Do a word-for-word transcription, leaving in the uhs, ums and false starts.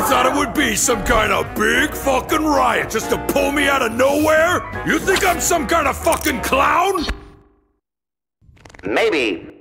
thought it would be some kind of big fucking riot just to pull me out of nowhere? You think I'm some kind of fucking clown? Maybe.